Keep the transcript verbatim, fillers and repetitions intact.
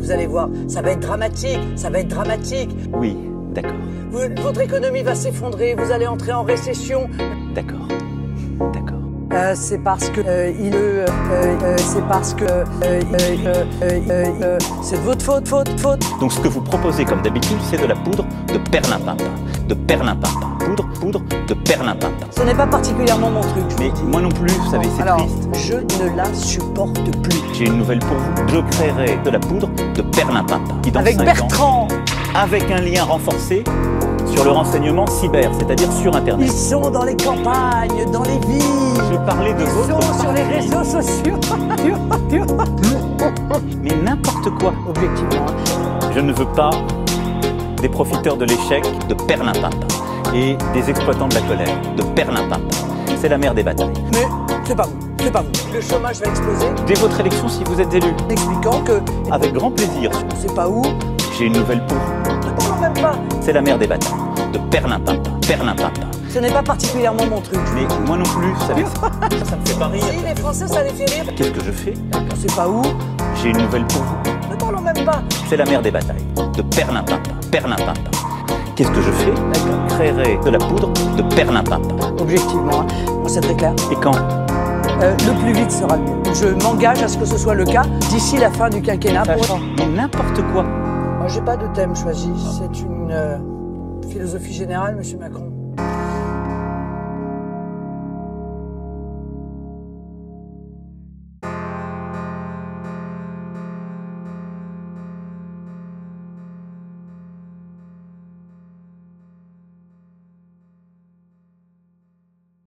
Vous allez voir, ça va être dramatique, ça va être dramatique. Oui, d'accord. Votre économie va s'effondrer, vous allez entrer en récession. D'accord, d'accord. Euh, c'est parce que euh, il euh, euh, c'est parce que euh, euh, euh, euh, euh, c'est de votre faute, faute, faute. Donc ce que vous proposez comme d'habitude, c'est de la poudre de perlimpinpin. De perlimpinpin. Poudre, poudre de perlimpinpin. Ce n'est pas particulièrement mon truc. Mais moi non plus, vous savez, c'est triste. Je ne la supporte plus. J'ai une nouvelle pour vous. Je créerai de la poudre de perlimpinpin. Avec Bertrand. Avec un lien renforcé sur le renseignement cyber, c'est-à-dire sur Internet. Ils sont dans les campagnes, dans les villes. Je parlais de Ils votre sont sur les parti. réseaux sociaux. Mais n'importe quoi. Objectivement. Je ne veux pas des profiteurs de l'échec de perlimpinpin et des exploitants de la colère de perlimpinpin. C'est la mère des batailles. Mais c'est pas vous, c'est pas vous. Le chômage va exploser. Dès votre élection, si vous êtes élu. Expliquant que... Avec grand plaisir. C'est pas où. J'ai une nouvelle pour vous. Ne parlons même pas. C'est la mère des batailles. De perlimpinpin. Perlimpinpin. Ce n'est pas particulièrement mon truc. Mais moi non plus, vous savez, ça, ça me fait pas rire. Si, les Français, ça les fait rire. Qu'est-ce que je fais? C'est pas où. J'ai une nouvelle pour vous. Ne parlons même pas. C'est la mère des batailles. De perlimpinpin. Perlimpinpin. Qu'est-ce que je fais? Je créerai de la poudre de perlimpinpin. Objectivement, hein. Bon, c'est très clair. Et quand? Euh, le plus vite sera le mieux. Je m'engage à ce que ce soit le cas d'ici la fin du quinquennat. Pour... Mais n'importe quoi. Moi, j'ai pas de thème choisi. C'est une euh, philosophie générale, Monsieur Macron.